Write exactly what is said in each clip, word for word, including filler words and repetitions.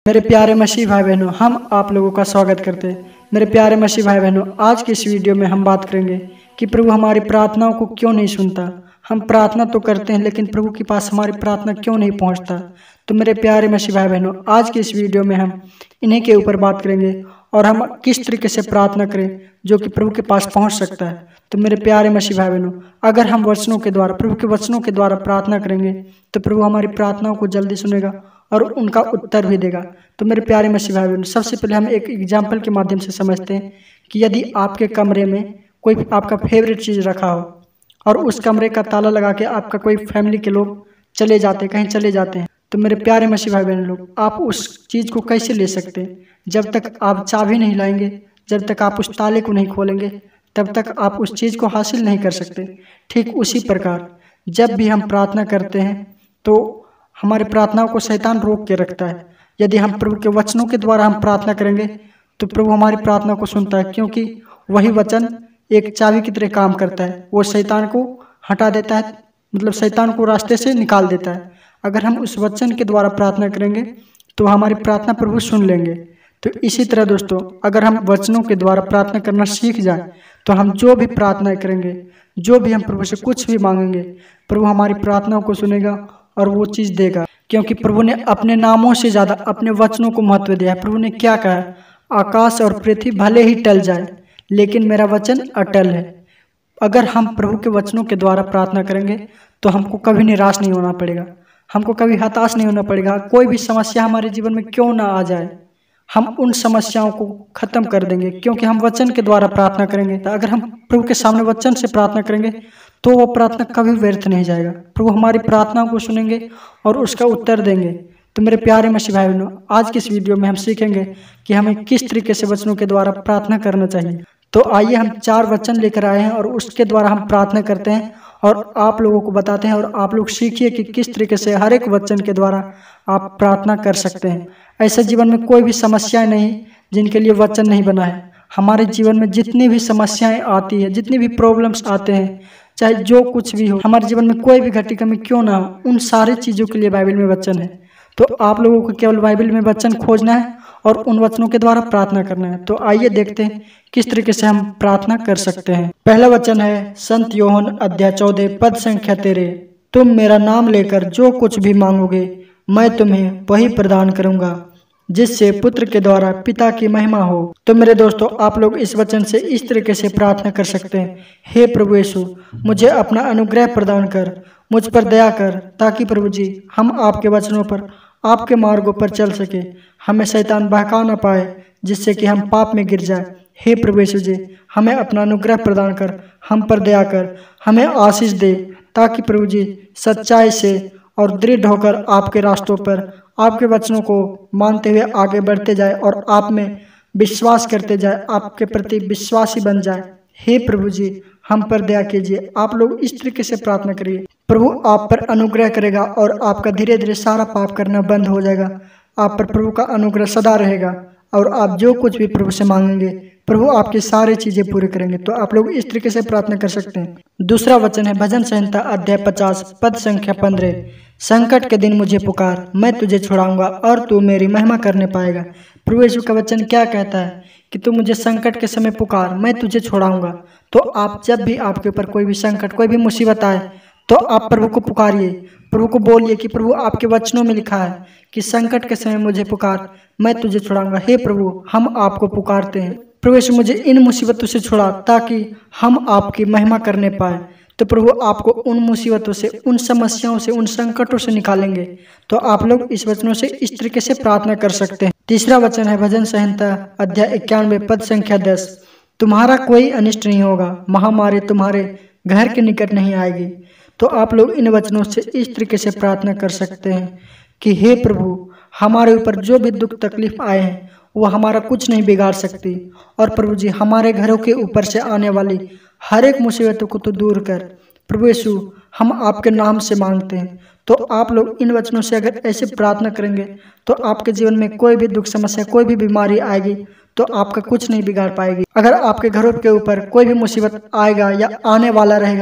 मेरे प्यारे मसीह भाई बहनों, हम आप लोगों का स्वागत करते हैं। मेरे प्यारे मसीह भाई बहनों, आज के इस वीडियो में हम बात करेंगे कि प्रभु हमारी प्रार्थनाओं को क्यों नहीं सुनता। हम प्रार्थना तो करते हैं लेकिन प्रभु के पास हमारी प्रार्थना क्यों नहीं पहुंचता। तो मेरे प्यारे मसीह भाई बहनों, आज के इस वीडियो में हम इन्हीं के ऊपर बात करेंगे और हम किस तरीके से प्रार्थना करें जो कि प्रभु के पास पहुंच सकता है। तो मेरे प्यारे मसीह भाई बहनों, अगर हम वचनों के द्वारा, प्रभु के वचनों के द्वारा प्रार्थना करेंगे तो प्रभु हमारी प्रार्थनाओं को जल्दी सुनेगा और उनका उत्तर भी देगा। तो मेरे प्यारे मसीह भाई बहनों, सबसे पहले हम एक एग्जाम्पल के माध्यम से समझते हैं कि यदि आपके कमरे में कोई आपका फेवरेट चीज़ रखा हो और उस कमरे का ताला लगा के आपका कोई फैमिली के लोग चले जाते कहीं चले जाते हैं, तो मेरे प्यारे मसीह भाई बहन लोग, आप उस चीज़ को कैसे ले सकते हैं? जब तक आप चाबी नहीं लाएंगे, जब तक आप उस ताले को नहीं खोलेंगे, तब तक आप उस चीज़ को हासिल नहीं कर सकते। ठीक उसी प्रकार जब भी हम प्रार्थना करते हैं तो हमारी प्रार्थनाओं को शैतान रोक के रखता है। यदि हम प्रभु के वचनों के द्वारा हम प्रार्थना करेंगे तो प्रभु हमारी प्रार्थना को सुनता है, क्योंकि वही वचन एक चाबी की तरह काम करता है। वो शैतान को हटा देता है, मतलब शैतान को रास्ते से निकाल देता है। अगर हम उस वचन के द्वारा प्रार्थना करेंगे तो हमारी प्रार्थना प्रभु सुन लेंगे। तो इसी तरह दोस्तों, अगर हम वचनों के द्वारा प्रार्थना करना सीख जाएं तो हम जो भी प्रार्थना करेंगे, जो भी हम प्रभु से कुछ भी मांगेंगे, प्रभु हमारी प्रार्थनाओं को सुनेगा और वो चीज़ देगा। क्योंकि प्रभु ने अपने नामों से ज़्यादा अपने वचनों को महत्व दिया है। प्रभु ने क्या कहा? आकाश और पृथ्वी भले ही टल जाए लेकिन मेरा वचन अटल है। अगर हम प्रभु के वचनों के द्वारा प्रार्थना करेंगे तो हमको कभी निराश नहीं होना पड़ेगा, हमको कभी हताश नहीं होना पड़ेगा। कोई भी समस्या हमारे जीवन में क्यों ना आ जाए, हम उन समस्याओं को खत्म कर देंगे, क्योंकि हम वचन के द्वारा प्रार्थना करेंगे। तो अगर हम प्रभु के सामने वचन से प्रार्थना करेंगे तो वो प्रार्थना कभी व्यर्थ नहीं जाएगा। प्रभु हमारी प्रार्थनाओं को सुनेंगे और उसका उत्तर देंगे। तो मेरे प्यारे मसीह भाई बहनों, आज के इस वीडियो में हम सीखेंगे कि हमें किस तरीके से वचनों के द्वारा प्रार्थना करना चाहिए। तो आइए हम चार वचन लेकर आए हैं और उसके द्वारा हम प्रार्थना करते हैं और आप लोगों को बताते हैं और आप लोग सीखिए कि किस तरीके से हर एक वचन के द्वारा आप प्रार्थना कर सकते हैं। ऐसे जीवन में कोई भी समस्याएं नहीं जिनके लिए वचन नहीं बना है। हमारे जीवन में जितनी भी समस्याएं आती है, जितनी भी प्रॉब्लम्स आते हैं, चाहे जो कुछ भी हो, हमारे जीवन में कोई भी घटी कमी क्यों ना हो, उन सारी चीज़ों के लिए बाइबल में वचन है। तो आप लोगों को केवल बाइबल में वचन खोजना है और उन वचनों के द्वारा प्रार्थना करना है। तो आइए देखते हैं किस तरीके से हम प्रार्थना कर सकते हैं। पहला वचन है संत योहन अध्याय चौदह पद संख्या तेरह, तुम मेरा नाम लेकर जो कुछ भी मांगोगे मैं तुम्हें वही प्रदान करूंगा, जिससे पुत्र के द्वारा पिता की महिमा हो। तो मेरे दोस्तों, आप लोग इस वचन से इस तरीके से प्रार्थना कर सकते हैं, हे प्रभु यीशु, मुझे अपना अनुग्रह प्रदान कर, मुझ पर दया कर, ताकि प्रभु जी हम आपके वचनों पर, आपके मार्गों पर चल सके, हमें शैतान बहका न पाए जिससे कि हम पाप में गिर जाए। हे प्रभु यीशु जी, हमें अपना अनुग्रह प्रदान कर, हम पर दया कर, हमें आशीष दे, ताकि प्रभु जी सच्चाई से और दृढ़ होकर आपके रास्तों पर, आपके वचनों को मानते हुए आगे बढ़ते जाए और आप में विश्वास करते जाए, आपके प्रति विश्वासी बन जाए। हे प्रभु जी, हम पर दया कीजिए। आप लोग इस तरीके से प्रार्थना करिए, प्रभु आप पर अनुग्रह करेगा और आपका धीरे धीरे सारा पाप करना बंद हो जाएगा। आप पर प्रभु का अनुग्रह सदा रहेगा और आप जो कुछ भी प्रभु से मांगेंगे प्रभु आपकी सारी चीजें पूरी करेंगे। तो आप लोग इस तरीके से प्रार्थना कर सकते हैं। दूसरा वचन है भजन संहिता अध्याय पचास पद संख्या पंद्रह, संकट के दिन मुझे पुकार, मैं तुझे छुड़ाऊंगा और तू मेरी महिमा करने पाएगा। प्रभु यीशु का वचन क्या कहता है कि तू मुझे संकट के समय पुकार, मैं तुझे छुड़ाऊंगा। तो आप जब भी आपके ऊपर कोई भी संकट, कोई भी मुसीबत आए तो आप प्रभु को पुकारिए, प्रभु को बोलिए कि प्रभु आपके वचनों में लिखा है कि संकट के समय मुझे पुकार, मैं तुझे छुड़ाऊंगा। हे प्रभु, हम आपको पुकारते हैं, प्रभु यीशु मुझे इन मुसीबतों से छुड़ा ताकि हम आपकी महिमा करने पाए। तो प्रभु आपको उन मुसीबतों से, उन समस्याओं से, उन संकटों से निकालेंगे। तो आप लोग इस वचनों से इस तरीके से प्रार्थना कर सकते हैं। तीसरा वचन है भजन संहिता अध्याय इक्यानवे पद संख्या दस, तुम्हारा कोई अनिष्ट नहीं होगा, महामारी तुम्हारे घर के निकट नहीं आएगी। तो आप लोग इन वचनों से इस तरीके से प्रार्थना कर सकते हैं कि हे प्रभु, हमारे ऊपर जो भी दुख तकलीफ आए हैं वो हमारा कुछ नहीं बिगाड़ सकती, और प्रभु जी हमारे घरों के ऊपर से आने वाली हर एक मुसीबतों को तो दूर कर। प्रभु यीशु, हम आपके नाम से मांगते हैं। तो आप लोग इन वचनों से अगर ऐसे प्रार्थना करेंगे तो आपके जीवन में कोई भी दुख समस्या, कोई भी बीमारी आएगी तो आपका कुछ नहीं बिगाड़ पाएगी। अगर आपके घरों के ऊपर कोई भी मुसीबत आएगा या आने वाला रहेगा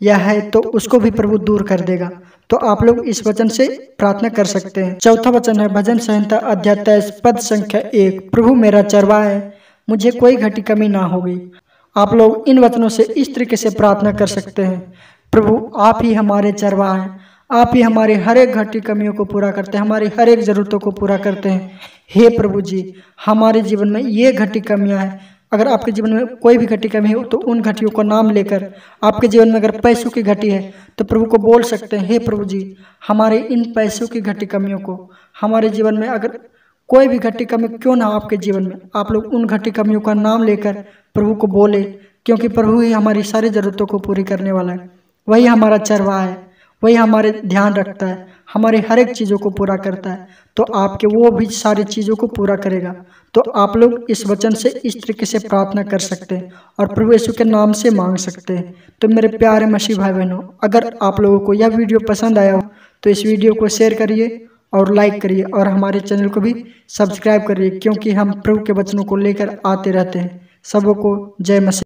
या है तो उसको भी प्रभु दूर कर देगा। तो आप लोग इस वचन से प्रार्थना कर सकते हैं। चौथा वचन है भजन संहिता अध्याय तेईस पद संख्या एक, प्रभु मेरा चरवाहा है, मुझे कोई घटी कमी ना होगी। आप लोग इन वचनों से इस तरीके से प्रार्थना कर सकते हैं, प्रभु आप ही हमारे चरवाहा हैं, आप ही हमारी हर एक घटी कमियों को पूरा करते हैं, हमारी हर एक जरूरतों को पूरा करते हैं। हे प्रभु जी, हमारे जीवन में ये घटी कमियां हैं, अगर आपके जीवन में कोई भी घटी कमी हो तो उन घटियों को नाम लेकर, आपके जीवन में अगर पैसों की घटी है तो प्रभु को बोल सकते हैं, हे प्रभु जी हमारे इन पैसों की घटी कमियों को, हमारे जीवन में अगर कोई भी घटी कमी क्यों ना हो आपके जीवन में, आप लोग उन घटी कमियों का नाम लेकर प्रभु को बोले, क्योंकि प्रभु ही हमारी सारी जरूरतों को पूरी करने वाला है। वही हमारा चरवाहा है, वही हमारे ध्यान रखता है, हमारे हर एक चीज़ों को पूरा करता है, तो आपके वो भी सारी चीज़ों को पूरा करेगा। तो आप लोग इस वचन से इस तरीके से प्रार्थना कर सकते हैं और प्रभु यीशु के नाम से मांग सकते हैं। तो मेरे प्यारे मसीह भाई बहनों, अगर आप लोगों को यह वीडियो पसंद आया हो तो इस वीडियो को शेयर करिए और लाइक करिए और हमारे चैनल को भी सब्सक्राइब करिए, क्योंकि हम प्रभु के वचनों को लेकर आते रहते हैं। सबों को जय मसीह।